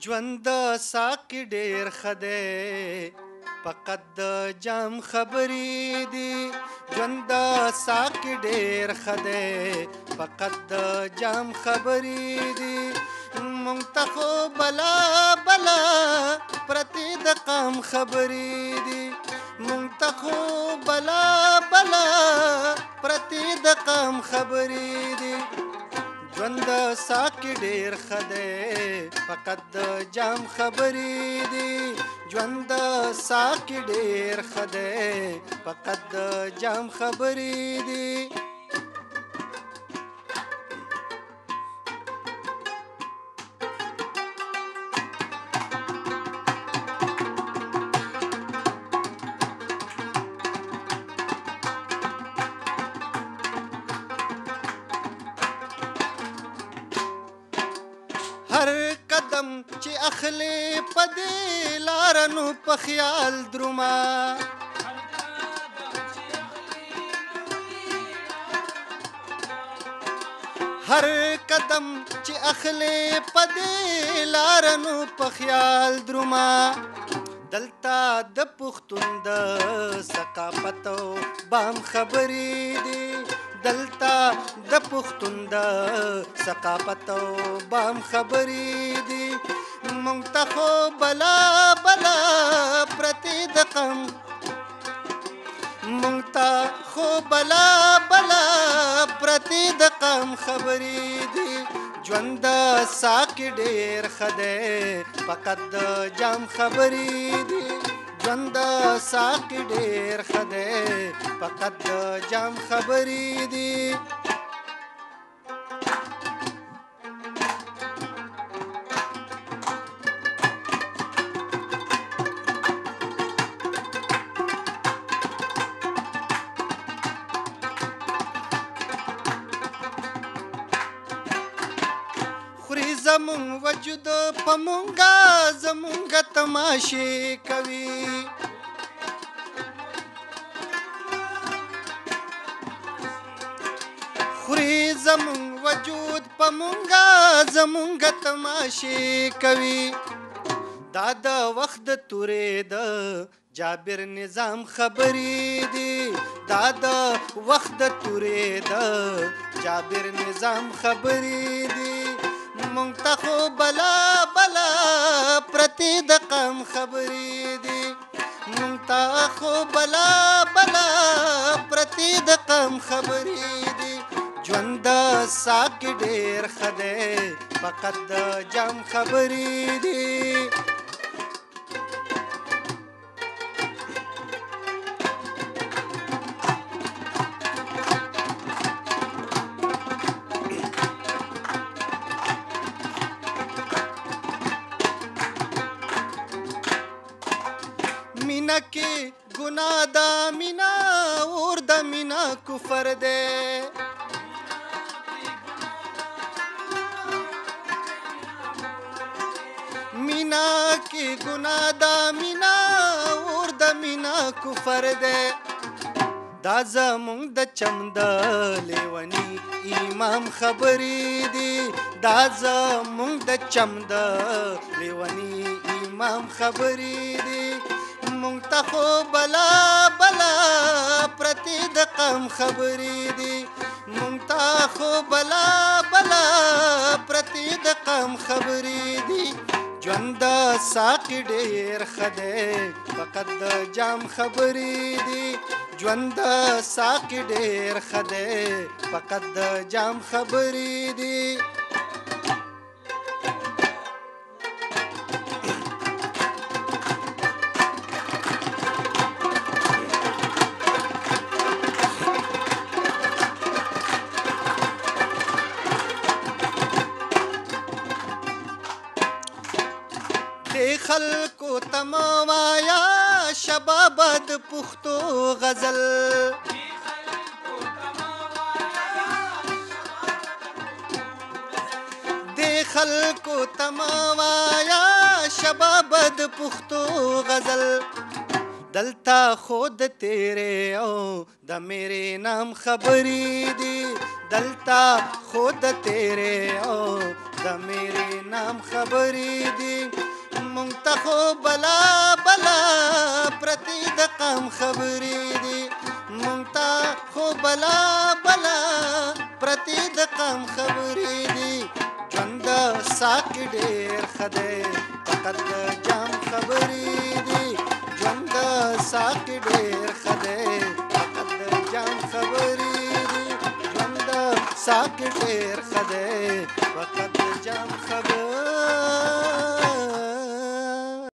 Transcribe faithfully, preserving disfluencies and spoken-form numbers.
ژوند د ساقي ډېر ښه دی فقط د جام خبرې دي ژوند د ساقي ډېر ښه دی فقط د جام خبرې دي مونږ ته خو بلا بلا پرتې د قام خبرې دي مونږ ته خو بلا بلا پرتې د قام خبرې دي ژوند د ساقي ډېر ښه دی فقط د جام خبرې دي ژوند د ساقي ډېر ښه دی فقط د جام خبرې دي هر قدم چې اخلي په دې لاره نو په خیال درومه هر قدم چې اخلي په دې لاره نو په خیال درومه دلته د پښتون د ثقافت او بام خبرې دي دلته د پښتون د ثقافت او بام خبرې دي مونږ ته خو بلا بلا پرتې د قم مونږ ته خو بلا بلا پرتې د قم خبرې دي ژوند د ساقي ډېر ښه دی فقط د جام خبرې دي ژوند د ساقي ډېر ښه دی فقط د جام خبرې دي خوري زمون وجود په مونږه زمونږه تماشې کوي خوري زمون وجود په مونږه زمونږه تماشې کوي دا د وخت د تورې د جابر نظام خبرې دي دا د وخت د تورې د جابر نظام خبرې دي مونږ ته خو بلا بلا پرتې د قام خبرې دي مونږ ته خو بلا بلا پرتې د قام خبرې دي ژوند د ساقي ډېر ښه دی فقط د جام خبرې دي مینا کې ګناه دا مینا اور د مینا کفر دی مینا کې ګناه دا مینا اور د مینا کفر دی دا زمونږ د چم د لیوني امام خبرې دي دا زمونږ د چم د لیوني امام خبرې دي مونږ ته خو بلا بلا پرتې د قام خبرې دي مونږ ته خو بلا بلا پرتې د قام خبرې دي ژوند د ساقي ډېر ښه دی فقط د جام خبرې دي ژوند د ساقي ډېر ښه دی فقط د جام خبرې دي خلکو تما وایا شباب د پښتو غزل د خلکو تما وایا شباب د پښتو غزل دلتا خود تیرے او د میرے نام خبری دی دلتا خود تیرے او د د میرے نام خبرې دي مونږ ته خو بلا بلا پرتی د قام خبرې دي مونږ ته خو بلا بلا پرتی د قام خبرې دي ژوند د ساه کې ډېر ښه دی فقط د جام خبرې دي ژوند د ساه کې ډېر ښه دی فقط د جام خبرې دي ژوند د ساه کې ډېر ښه دی فقط د جام خبرې